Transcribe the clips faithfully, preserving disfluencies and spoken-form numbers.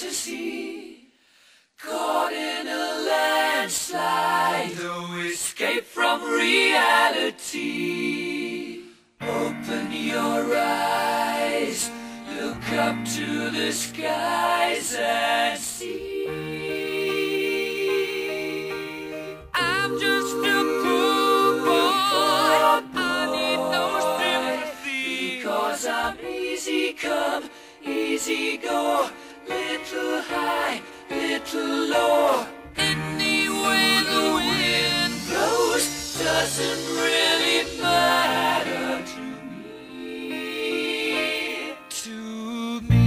fantasy, caught in a landslide, no escape from reality. Open your eyes, look up to the skies and see. I'm just a poor boy, I need no sympathy, because I'm easy come, easy go, little high, little low. Any way the wind blows doesn't really matter to me, to me.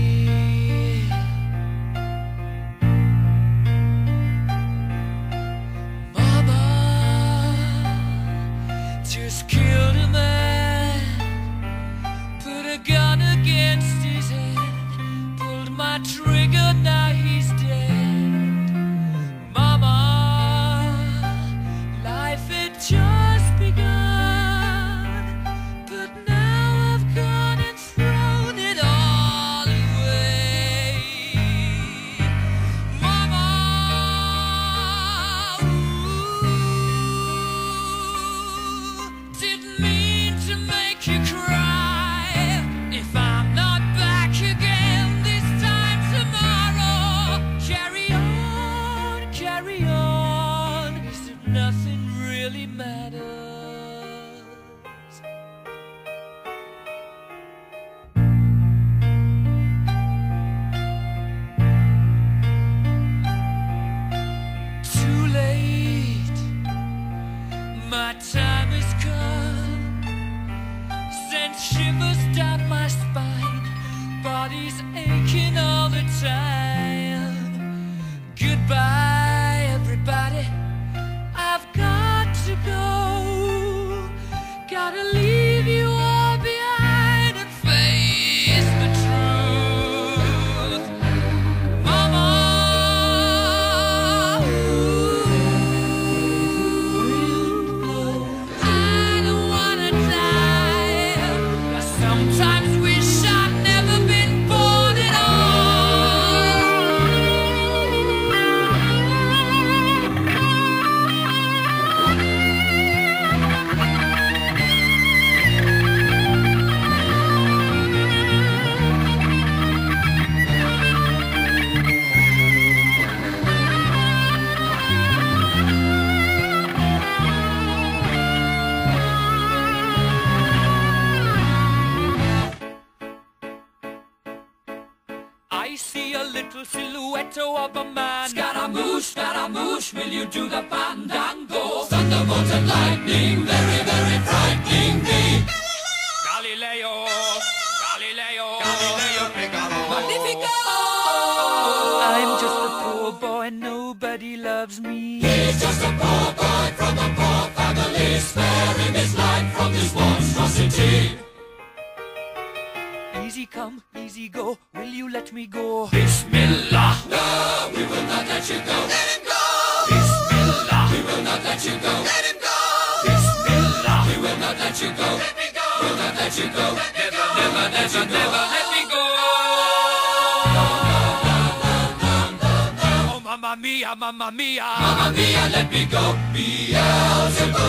Mama just killed a man, put a gun against his head, pulled my trigger, now he's dead. Mama, life had just begun, but now I've gone and thrown it all away. Mama, ooh, didn't mean to make you cry. If I'm not back again this time tomorrow, carry on, carry on, as if nothing really matters. Too late, my time has come, sent shivers down my spine, body's aching all the time. Goodbye, everybody, I've got to go. Gotta leave you all behind and face the truth. Mama, ooh, I don't wanna die. I sometimes wish I'd never been born at I see a little silhouette of a man. Scaramouche, Scaramouche, will you do the fandango? Thunderbolt and lightning, very, very frightening me. Galileo, Galileo, Galileo, Figaro. Magnifico! I'm just a poor boy, nobody loves me. He's just a poor boy from a poor family, sparing his life from this monstrosity. Easy come, easy go, will you let me go? Bismillah! No, we will not let you go. Let him go! Bismillah! We will not let you go. Let him go! Bismillah! We will not let you go. Let me go! We'll not let you go. Let never, go. never, never, never let me go. No, no, no, no, no, no, no. Oh, mamma mia, mamma mia. Mamma mia, let me go. Beelzebub!